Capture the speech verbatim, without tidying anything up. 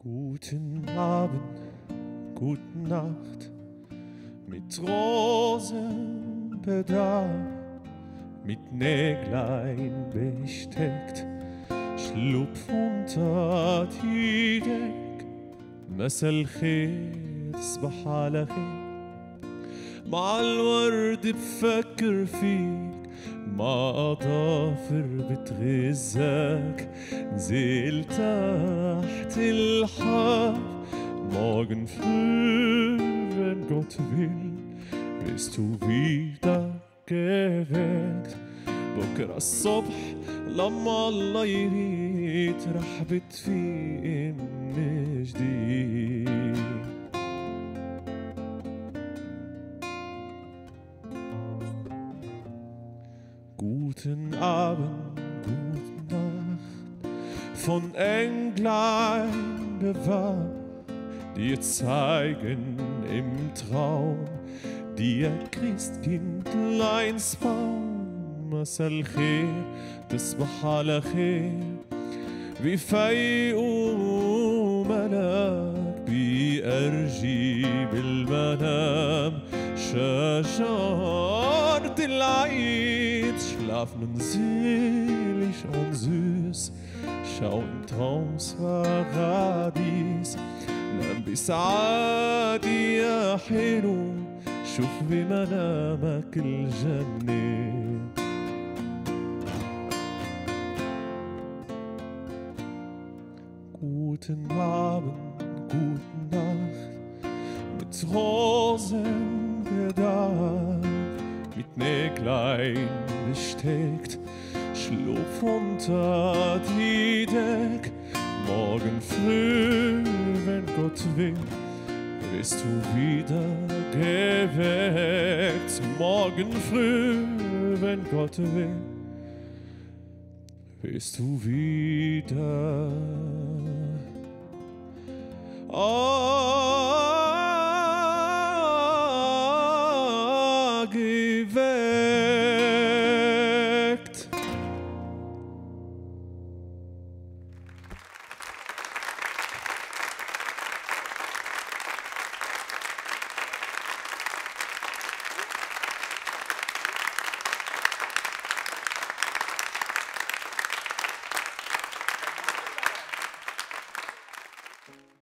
Guten Abend, gute Nacht, mit Rosenbedarf, mit Näglein besteckt, schlupf unter die Deck. مساء الخير تصبح على خير، مع الورد بفكر فيك، مع أظافر بتغزك، نزلت تحت الحب. Morgen früh, wenn Gott will, bist du wieder geweckt. بكرة الصبح لما الله يريد رح بتفيق من جديد. Guten Abend, gute Nacht, von Englein bewacht, dir zeigen im Traum, dir Christkindleins Baum. مساء الخير تصبح على خير، بفيقوا ملاك بأرجي بالمنام. شجرة العيد schlafen und selig und süß, schau im Traumsparadies. نام بسعادة يا حلو، شوف بمنامك الجنة. Guten Abend, gute Nacht, mit Rosenbedarf, mit Näglein besteckt, schlupf unter die Deck. Morgen früh, wenn Gott will, bist du wieder geweckt. Morgen früh, wenn Gott will, bist du wieder. Oh.